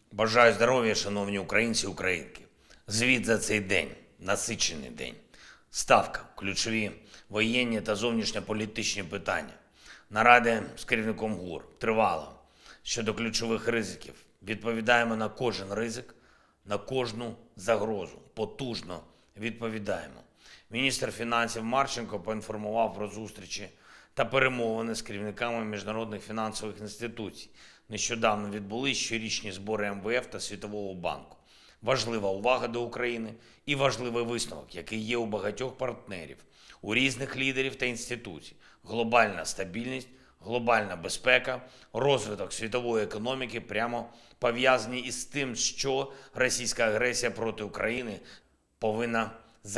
Бажаю здоров'я, шановні українці і українки. Звіт за цей день, насичений день. Ставка, ключові воєнні та зовнішньополітичні питання. Наради з керівником ГУР тривало щодо ключових ризиків. Відповідаємо на кожен ризик, на кожну загрозу. Потужно відповідаємо. Міністр фінансів Марченко поінформував про зустрічі та перемовини з керівниками міжнародних фінансових інституцій. Нещодавно відбулись щорічні збори МВФ та Світового банку. Важлива увага до України і важливий висновок, який є у багатьох партнерів, у різних лідерів та інституцій. Глобальна стабільність, глобальна безпека, розвиток світової економіки прямо пов'язані із тим, що російська агресія проти України повинна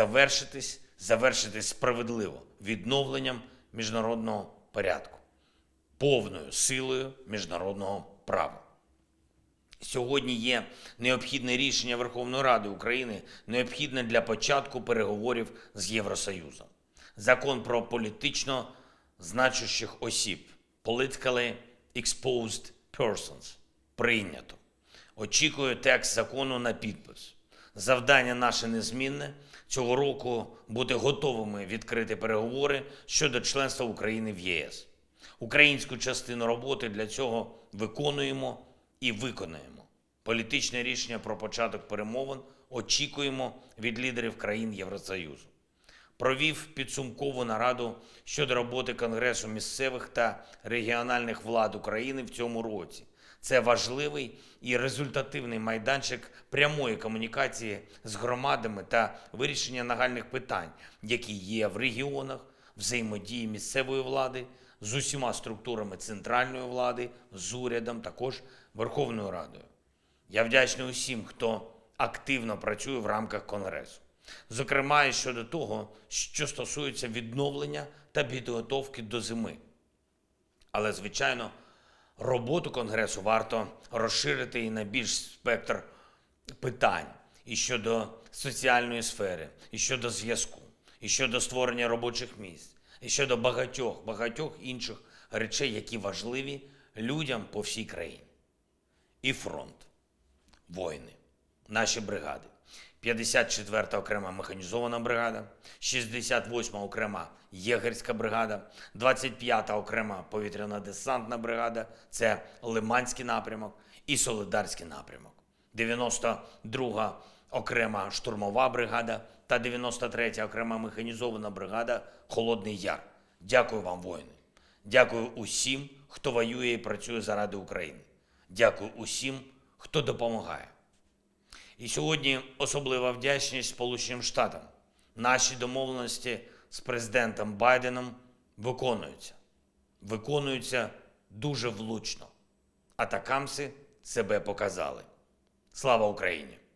завершитись справедливо, відновленням міжнародного порядку, повною силою міжнародного права. Сьогодні є необхідне рішення Верховної Ради України, необхідне для початку переговорів з Євросоюзом. Закон про політично значущих осіб (Politically Exposed Persons) прийнято. Очікую текст закону на підпис. Завдання наше незмінне – цього року бути готовими відкрити переговори щодо членства України в ЄС. Українську частину роботи для цього виконуємо і виконаємо. Політичне рішення про початок перемовин очікуємо від лідерів країн Євросоюзу. Провів підсумкову нараду щодо роботи Конгресу місцевих та регіональних влад України в цьому році. Це важливий і результативний майданчик прямої комунікації з громадами та вирішення нагальних питань, які є в регіонах, взаємодії місцевої влади з усіма структурами центральної влади, з урядом, також Верховною Радою. Я вдячний усім, хто активно працює в рамках Конгресу. Зокрема, і щодо того, що стосується відновлення та підготовки до зими. Але, звичайно, роботу Конгресу варто розширити і на більш спектр питань і щодо соціальної сфери, і щодо зв'язку, і щодо створення робочих місць, і щодо багатьох інших речей, які важливі людям по всій країні. І фронт, воїни, наші бригади. 54-та окрема механізована бригада, 68-ма окрема єгерська бригада, 25-та окрема повітряно-десантна бригада, це Лиманський напрямок і Солидарський напрямок, 92-га окрема штурмова бригада та 93-я окрема механізована бригада Холодний Яр. Дякую вам, воїни. Дякую усім, хто воює і працює заради України. Дякую усім, хто допомагає. І сьогодні особлива вдячність Сполученим Штатам. Наші домовленості з президентом Байденом виконуються дуже влучно. Атакамси себе показали. Слава Україні!